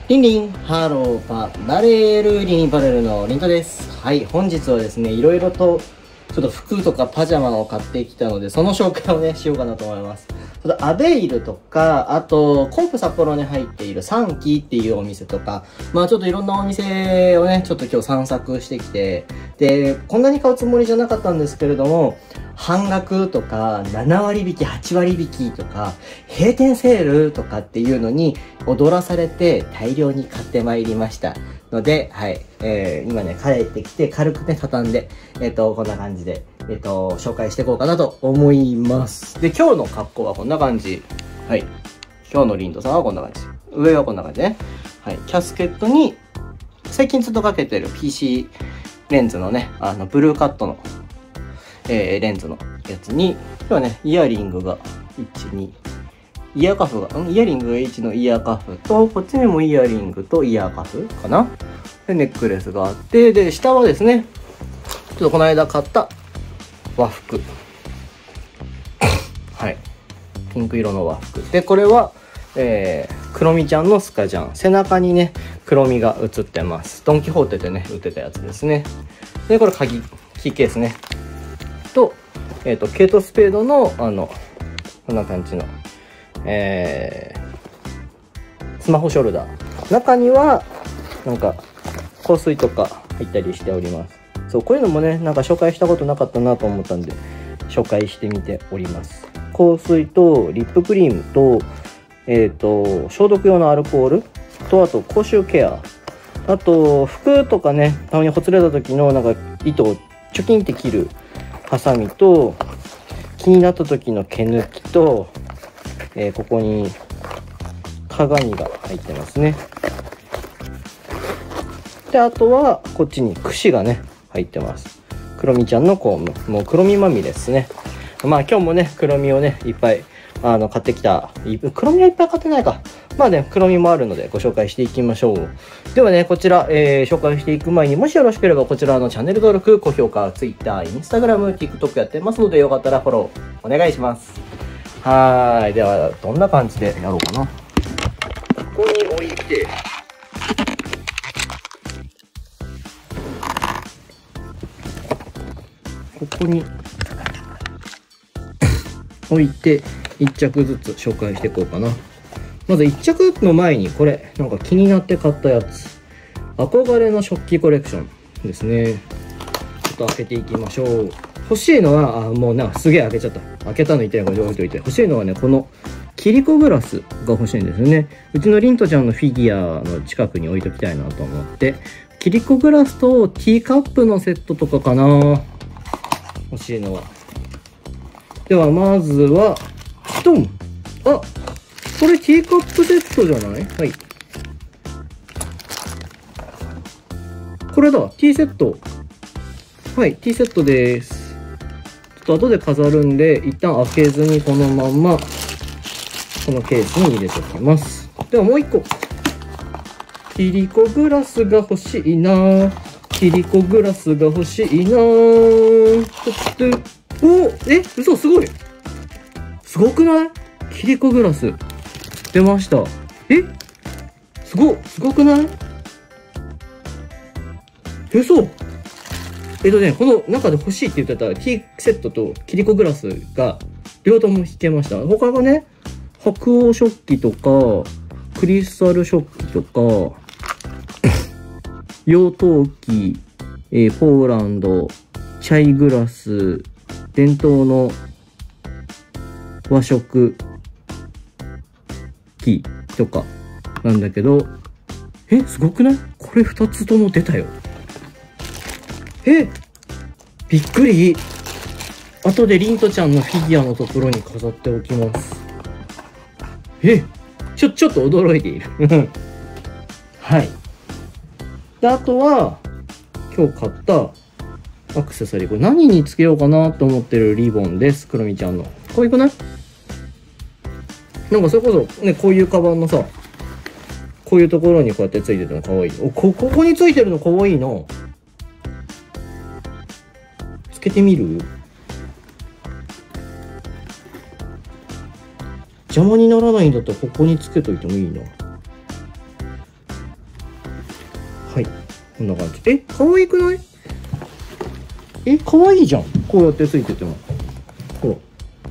リンリン、ハローパラレル、リンパレルのリントです。はい、本日はですね、いろいろとちょっと服とかパジャマを買ってきたので、その紹介をね、しようかなと思います。ちょっとアベイルとか、あと、コープ札幌に入っているサンキーっていうお店とか、まあちょっといろんなお店をね、ちょっと今日散策してきて、で、こんなに買うつもりじゃなかったんですけれども、半額とか、7割引き、8割引きとか、閉店セールとかっていうのに踊らされて大量に買ってまいりましたので、はい、今ね、帰ってきて軽くね、畳んで、こんな感じで、紹介していこうかなと思います。で、今日の格好はこんな感じ。はい。今日のリンドさんはこんな感じ。上はこんな感じね。はい。キャスケットに、最近ずっとかけてる PC レンズのね、ブルーカットの、レンズのやつに、今日はね、イヤリングが1、2、イヤーカフが、イヤリングが1のイヤーカフと、こっちにもイヤリングとイヤーカフかな。で、ネックレスがあって、で、下はですね、ちょっとこの間買った和服。はい。ピンク色の和服。で、これは、クロミちゃんのスカジャン。背中にね、黒みが映ってます。ドンキホーテでね、売ってたやつですね。で、これキーケースね。と、ケイトスペードの、こんな感じの、スマホショルダー。中には、なんか、香水とか入ったりしております。そう、こういうのもね、なんか紹介したことなかったなと思ったんで、紹介してみております。香水と、リップクリームと、消毒用のアルコールと、あと、口臭ケア。あと、服とかね、たまにほつれた時の、なんか、糸をチョキンって切るハサミと、気になった時の毛抜きと、ここに鏡が入ってますね。で、あとはこっちに櫛がね入ってます。クロミちゃんのコーム、もう黒みまみれですね。まあ今日もね黒みをねいっぱい買ってきた。黒みはいっぱい買ってないか。まあね黒みもあるのでご紹介していきましょう。ではねこちら、紹介していく前にもしよろしければこちらのチャンネル登録、高評価、Twitter、Instagram、TikTok やってますのでよかったらフォローお願いします。はーい。ではどんな感じでやろうかな。ここに置いて。ここに置いて1着ずつ紹介していこうかな。まず1着の前にこれなんか気になって買ったやつ、憧れの食器コレクションですね。ちょっと開けていきましょう。欲しいのはもうなんかすげえ開けちゃった。開けたの言ってないから置いといて。欲しいのはねこのキリコグラスが欲しいんですよね。うちのリントちゃんのフィギュアの近くに置いときたいなと思って、キリコグラスとティーカップのセットとかかな、欲しいのは。ではまずはドン。あ、これティーカップセットじゃない？はい、これだ、ティーセット。はい、ティーセットです。ちょっと後で飾るんで一旦開けずにこのままこのケースに入れておきます。ではもう一個、キリコグラスが欲しいな。キリコグラスが欲しいな。お、嘘、すごい。すごくない？キリコグラス出ました。すごくない？嘘。この中で欲しいって言ってたティーセットとキリコグラスが両方とも引けました。他がね、白黄食器とか、クリスタル食器とか、洋陶器、ポーランド、チャイグラス、伝統の和食器とかなんだけど、すごくない？これ2つとも出たよ。びっくり。後でリントちゃんのフィギュアのところに飾っておきます。ちょっと驚いている。はい。で、あとは、今日買ったアクセサリー。これ何につけようかなと思ってるリボンです。クロミちゃんの。可愛くない？なんかそれこそ、ね、こういうカバンのさ、こういうところにこうやってついてても可愛い。ここについてるの可愛いな。つけてみる？邪魔にならないんだったらここにつけといてもいいな。 はい。こんな感じ。え、可愛くない？え、可愛いじゃん。こうやってついてても。ほら。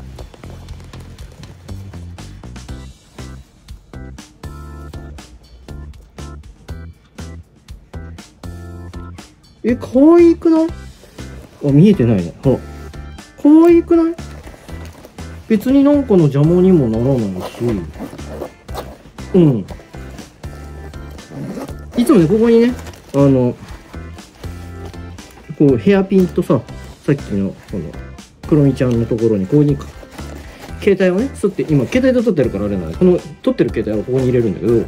え、可愛くない？あ、見えてないね。ほら。可愛くない？別になんかの邪魔にもならないし。うん。いつもね、ここにね、こう、ヘアピンとさ、さっきの、この、クロミちゃんのところに、ここに、携帯をね、吸って、今、携帯で撮ってるからあれなんだ。この、撮ってる携帯をここに入れるんだけど、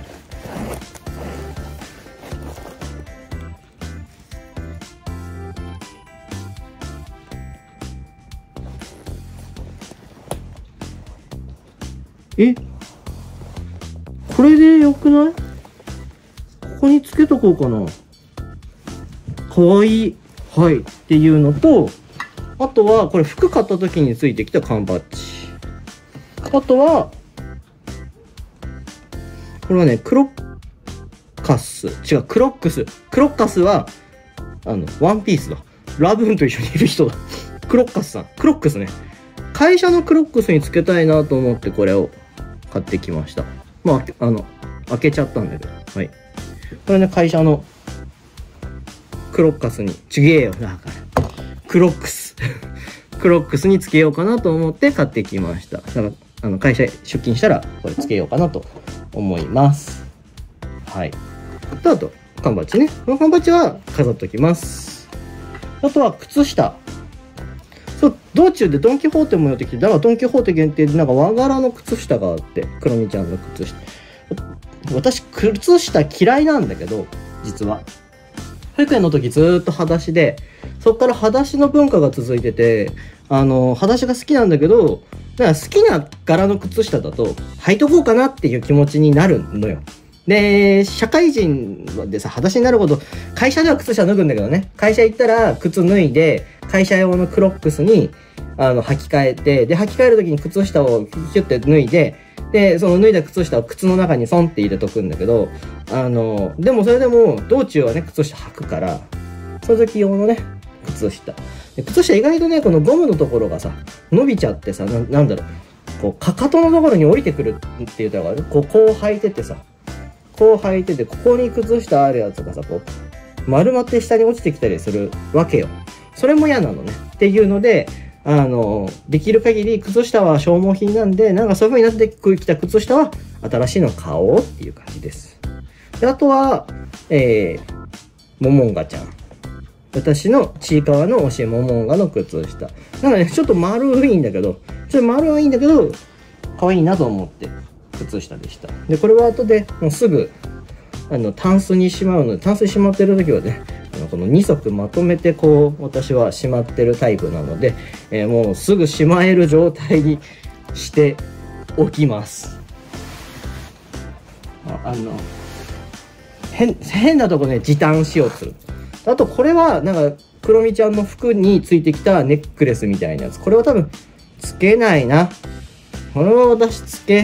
え、これでよくない？ここにつけとこうかな。かわいい。はい。っていうのと、あとは、これ服買った時についてきた缶バッジ。あとは、これはね、クロッカス。違う、クロックス。クロッカスは、ワンピースだ。ラブーンと一緒にいる人だ。クロッカスさん。クロックスね。会社のクロックスにつけたいなと思ってこれを買ってきました。まあ、開けちゃったんだけど。はい。これね、会社のクロッカスに、ちげえよ。だから。クロックス。クロックスにつけようかなと思って買ってきました。だから、会社へ出勤したら、これつけようかなと思います。はい。あと、缶バッジね。この缶バッジは飾っておきます。あとは、靴下。そう、道中でドンキホーテも寄ってきて、だからドンキホーテ限定でなんか和柄の靴下があって、クロミちゃんの靴下。私、靴下嫌いなんだけど、実は。保育園の時ずーっと裸足で、そっから裸足の文化が続いてて、裸足が好きなんだけど、だから好きな柄の靴下だと、履いとこうかなっていう気持ちになるのよ。で、社会人でさ、裸足になること、会社では靴下脱ぐんだけどね、会社行ったら靴脱いで、会社用のクロックスに、履き替えて、で、履き替える時に靴下をキュッて脱いで、で、その脱いだ靴下を靴の中にソンって入れとくんだけど、でもそれでも、道中はね、靴下履くから、その時用のね、靴下。で靴下意外とね、このゴムのところがさ、伸びちゃってさ、なんだろう、こう、かかとのところに降りてくるっていうのがある。こう履いててさ、こう履いてて、ここに靴下あるやつがさ、こう、丸まって下に落ちてきたりするわけよ。それも嫌なのね。っていうので、できる限り靴下は消耗品なんで、なんかそういう風になってきた靴下は新しいの買おうっていう感じです。で、あとは、モモンガちゃん。私のちいかわの教えモモンガの靴下。なんかね、ちょっと丸いんだけど、丸はいいんだけど、可愛いなと思って靴下でした。で、これは後でもうすぐ、タンスにしまうので、タンスにしまってる時はね、この2足まとめてこう私はしまってるタイプなので、もうすぐしまえる状態にしておきます。変なとこね時短しようとする。あとこれはなんかクロミちゃんの服についてきたネックレスみたいなやつ、これは多分つけないな。これは私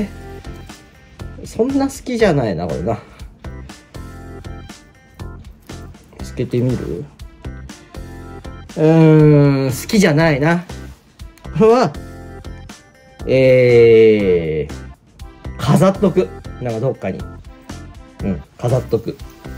そんな好きじゃないなこれな。つけてみる？好きじゃないな。これは、飾っとく。なんかどっかに。飾っとく。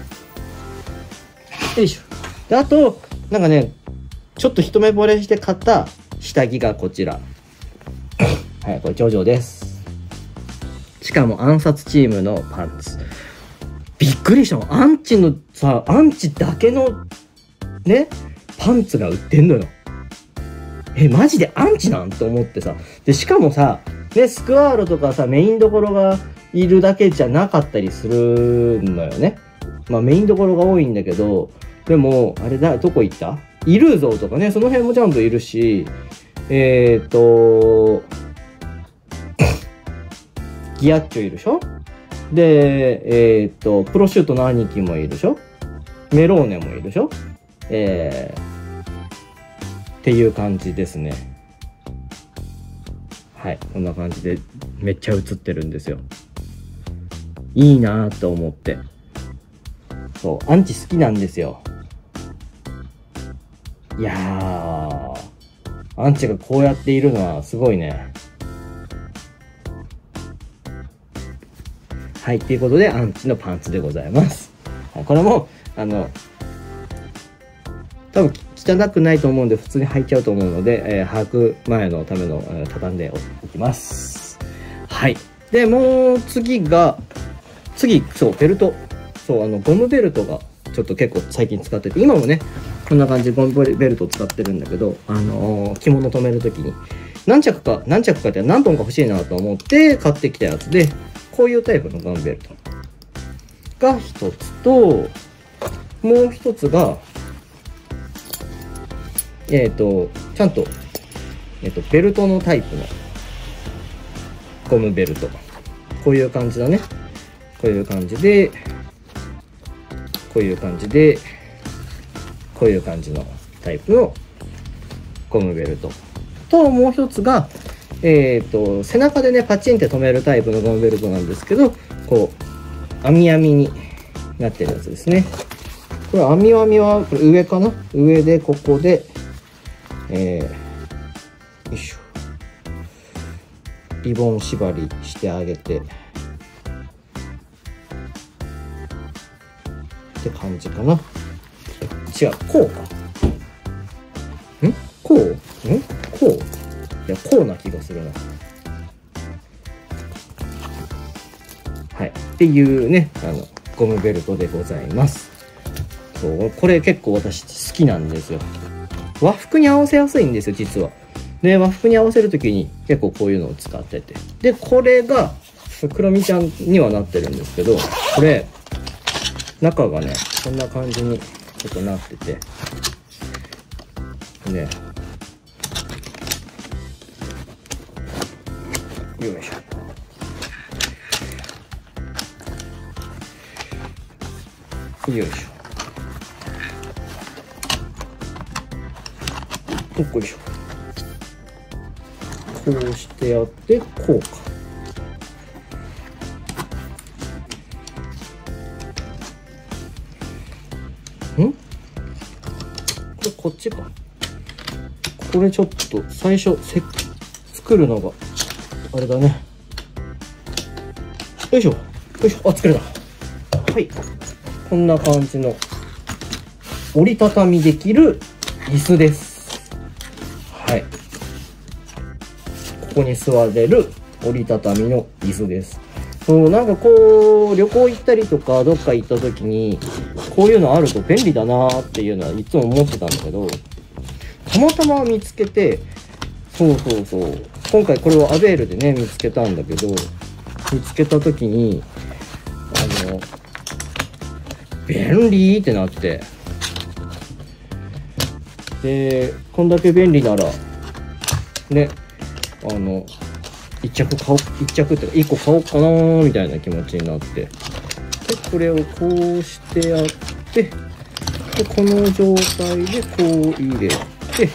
よいしょ。で、あと、なんかね、ちょっと一目惚れして買った下着がこちら。はい、これジョジョです。しかも暗殺チームのパンツ。びっくりしたの。アンチだけのね、パンツが売ってんのよ。マジでアンチなんと思ってさ。で、しかもさ、ね、スクワールとかさ、メインどころがいるだけじゃなかったりするのよね。まあメインどころが多いんだけど、でも、あれだ、どこ行った？イルーゾーとかね、その辺もちゃんといるし、ギアッチョいるでしょ？で、プロシュートの兄貴もいるでしょ？メローネもいるでしょ？っていう感じですね。はい、こんな感じでめっちゃ映ってるんですよ。いいなぁと思って。 そう、アンチ好きなんですよ。いやー、アンチがこうやっているのはすごいね。はい、ということで、アンチのパンツでございます。これも、多分汚くないと思うんで、普通に履いちゃうと思うので、履く前のための、畳んでおきます。はい。で、もう次、そう、ベルト。そう、ゴムベルトが、ちょっと結構最近使ってて、今もね、こんな感じでゴムベルトを使ってるんだけど、着物留めるときに、何着かって何本か欲しいなと思って買ってきたやつで、こういうタイプのゴムベルトが一つと、もう一つが、ちゃんと、ベルトのタイプのゴムベルト。こういう感じだね。こういう感じで、こういう感じで、こういう感じのタイプのゴムベルト。と、もう一つが、背中でね、パチンって留めるタイプのゴムベルトなんですけど、こう、網網になってるやつですね。これ、網網は、これ上かな？上で、ここで、よいしょ。リボン縛りしてあげて、って感じかな。違う、こうか。こうこういや、こうな気がするな。はい。っていうね、ゴムベルトでございます。そう、これ結構私好きなんですよ。和服に合わせやすいんですよ、実は。で、和服に合わせるときに結構こういうのを使ってて。で、これが、クロミちゃんにはなってるんですけど、これ、中がね、こんな感じにちょっとなってて、ね、よいしょ。よいしょ。よいしょ。こうしてやって、こうか。こっちか。これちょっと最初作るのがあれだね。よいしょよいしょ。あ、作れた。はい、こんな感じの折りたたみできる椅子です。はい、ここに座れる折りたたみの椅子です。そう、なんかこう旅行行ったりとかどっか行った時にこういうのあると便利だなーっていうのはいつも思ってたんだけど、たまたま見つけて、そう今回これをアベールでね見つけたんだけど、見つけた時に便利ってなって、でこんだけ便利ならね、一着っていうか1個買おうかなーみたいな気持ちになって、でこれをこうしてやって、でこの状態でこう入れて、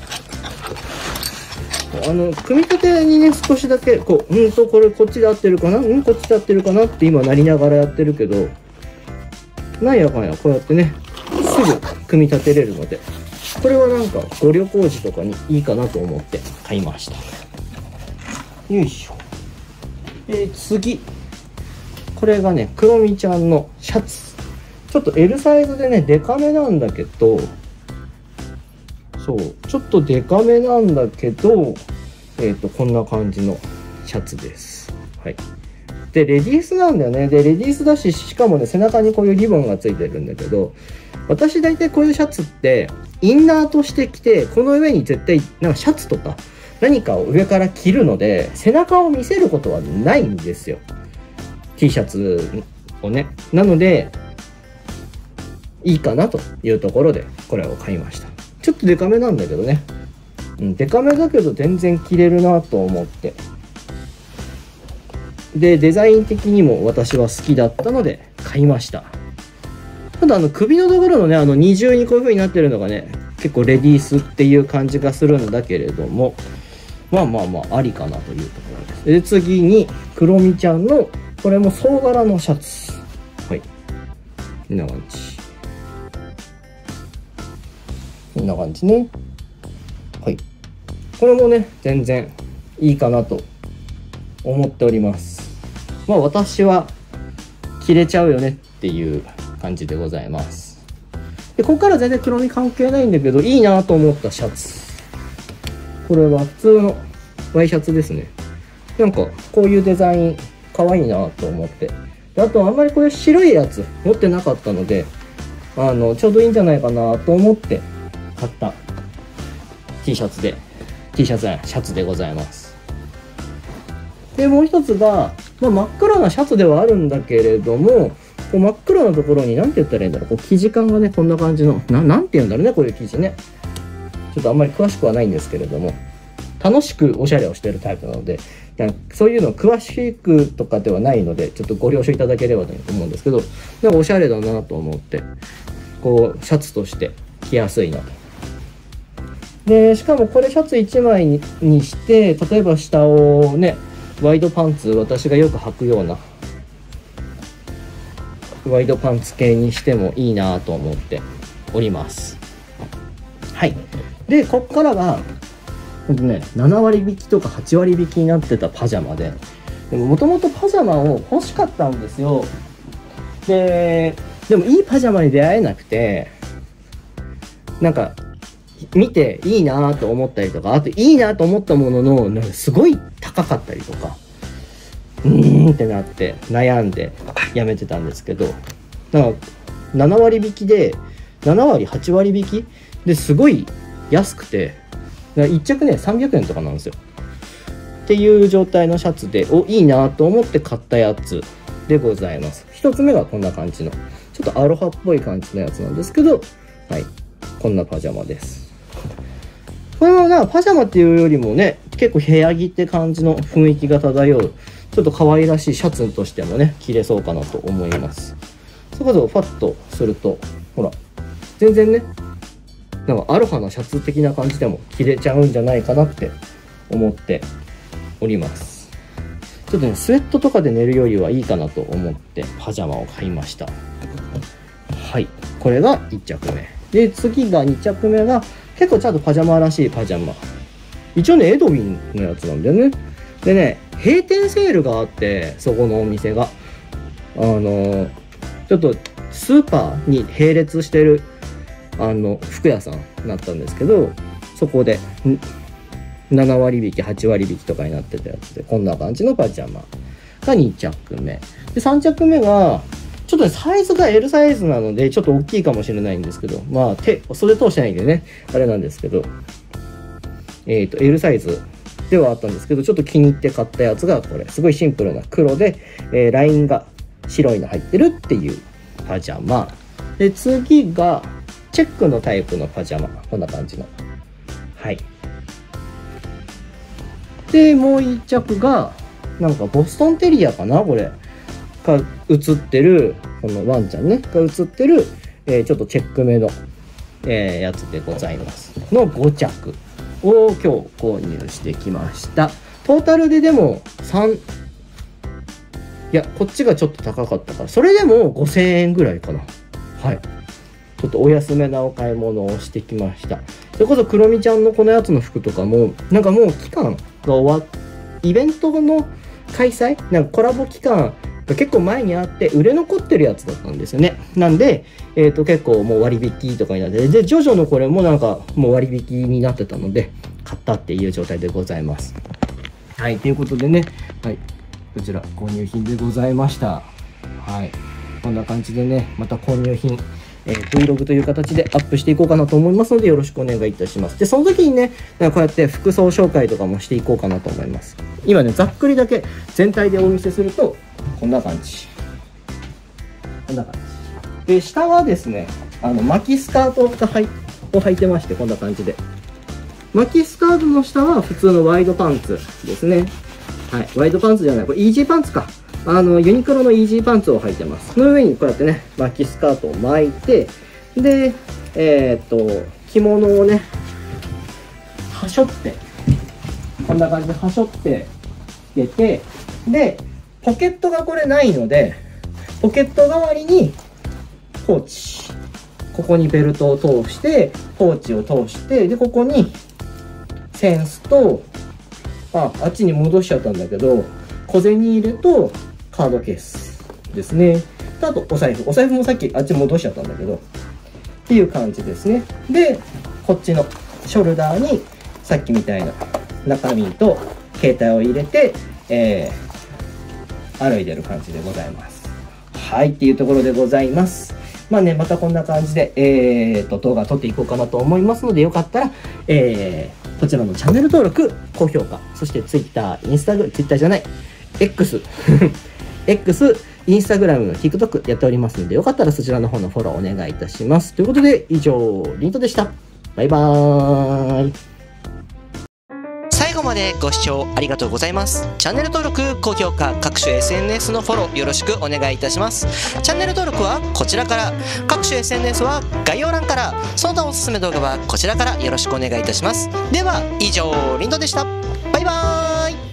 組み立てにね少しだけこうこれこっちで合ってるかな、こっちで合ってるかなって今なりながらやってるけど、なんやかんやこうやってねすぐ組み立てれるので、これはなんかご旅行時とかにいいかなと思って買いました。よいしょ。次、これがねクロミちゃんのシャツ。ちょっと L サイズでねデカめなんだけど、そうちょっとデカめなんだけど、こんな感じのシャツです。はい。でレディースなんだよね。でレディースだし、しかもね背中にこういうリボンがついてるんだけど、私大体こういうシャツってインナーとして着て、この上に絶対なんかシャツとか何かを上から着るので背中を見せることはないんですよ、 T シャツをね。なのでいいかなというところでこれを買いました。ちょっとデカめなんだけどね、デカめだけど全然着れるなと思って、でデザイン的にも私は好きだったので買いました。ただ首のところのね二重にこういう風になってるのがね結構レディースっていう感じがするんだけれども、まあありかなというところです。で次にクロミちゃんのこれも総柄のシャツ。はい、こんな感じ。 こんな感じね。はい。これもね、全然いいかなと思っております。まあ私は着れちゃうよねっていう感じでございます。で、ここから全然黒み関係ないんだけど、いいなと思ったシャツ。これは普通のワイシャツですね。なんかこういうデザイン可愛いなと思って。で、あとあんまりこれ白いやつ持ってなかったので、ちょうどいいんじゃないかなと思って買った T シャツじゃない、シャツでございます。で、もう一つが、まあ、真っ黒なシャツではあるんだけれども、こう真っ黒なところに何て言ったらいいんだろう、こう生地感がね、こんな感じの、なんて言うんだろうね、こういう生地ね。ちょっとあんまり詳しくはないんですけれども、楽しくおしゃれをしているタイプなので、そういうの詳しくとかではないので、ちょっとご了承いただければと思うんですけど、なんかおしゃれだなと思って、こう、シャツとして着やすいなと。で、しかもこれシャツ1枚にして、例えば下をね、ワイドパンツ、私がよく履くようなワイドパンツ系にしてもいいなと思っております。はい。で、こっからがほんとね、7割引きとか8割引きになってたパジャマで、もともとパジャマを欲しかったんですよ。でもいいパジャマに出会えなくて、なんか見ていいなと思ったりとか、あといいなと思ったものの、なんかすごい高かったりとか、ってなって悩んでやめてたんですけど、なんか7割引きで、7割8割引きですごい安くて、1着ね300円とかなんですよっていう状態のシャツで、いいなと思って買ったやつでございます。一つ目がこんな感じのちょっとアロハっぽい感じのやつなんですけど、はい、こんなパジャマです。これはな、パジャマっていうよりもね、結構部屋着って感じの雰囲気が漂う、ちょっと可愛らしいシャツとしてもね、着れそうかなと思います。そこそファッとすると、ほら、全然ね、なんかアロハのシャツ的な感じでも着れちゃうんじゃないかなって思っております。ちょっとね、スウェットとかで寝るよりはいいかなと思ってパジャマを買いました。はい、これが1着目。で、次が2着目が、結構ちゃんとパジャマらしいパジャマ。一応ね、エドウィンのやつなんだよね。でね、閉店セールがあって、そこのお店が。ちょっとスーパーに並列してる、服屋さんだったんですけど、そこで、7割引き、8割引きとかになってたやつで、こんな感じのパジャマが2着目。で、3着目が、ちょっとね、サイズが L サイズなので、ちょっと大きいかもしれないんですけど、まあ、袖通してないんでね、あれなんですけど、L サイズではあったんですけど、ちょっと気に入って買ったやつが、これ、すごいシンプルな黒で、ラインが白いの入ってるっていうパジャマ。で、次が、チェックのタイプのパジャマ。こんな感じの。はい。で、もう一着が、なんかボストンテリアかなこれ。が写ってる、このワンちゃんね、が写ってる、ちょっとチェック目の、やつでございます。の5着を今日購入してきました。トータルででもいや、こっちがちょっと高かったから、それでも5000円ぐらいかな。はい。ちょっとお安めなお買い物をしてきました。それこそクロミちゃんのこのやつの服とかも、なんかもう期間が終わっ、イベントの開催なんかコラボ期間結構前にあって売れ残ってるやつだったんですよね。なんで、結構もう割引とかになって、で、ジョジョのこれもなんかもう割引になってたので、買ったっていう状態でございます。はい、ということでね、はい、こちら購入品でございました。はい、こんな感じでね、また購入品、Vlog という形でアップしていこうかなと思いますので、よろしくお願いいたします。で、その時にね、こうやって服装紹介とかもしていこうかなと思います。今ね、ざっくりだけ全体でお見せすると、こんな感じ。こんな感じ。で、下はですね、巻きスカートを履いてまして、こんな感じで。巻きスカートの下は普通のワイドパンツですね。はい。ワイドパンツじゃない。これイージーパンツか。ユニクロのイージーパンツを履いてます。その上にこうやってね、巻きスカートを巻いて、で、着物をね、はしょって、こんな感じではしょってつけて、で、ポケットがこれないので、ポケット代わりにポーチ。 ここにベルトを通して、ポーチを通して、で、ここにセンスと、あっちに戻しちゃったんだけど、小銭入れとカードケースですね。あと、お財布もさっきあっち戻しちゃったんだけど、っていう感じですね。で、こっちのショルダーに、さっきみたいな中身と携帯を入れて、歩いてる感じでございます。はい、っていうところでございます。まあね、またこんな感じで、動画撮っていこうかなと思いますので、よかったら、こちらのチャンネル登録、高評価、そして Twitter、Twitter じゃない、X、X、Instagram、TikTok やっておりますので、よかったらそちらの方のフォローお願いいたします。ということで、以上、リントでした。バイバーイ。 最後までご視聴ありがとうございます。チャンネル登録、高評価、各種 SNS のフォローよろしくお願いいたします。チャンネル登録はこちらから、各種 SNS は概要欄から、その他おすすめ動画はこちらからよろしくお願いいたします。では以上、リントでした。バイバーイ。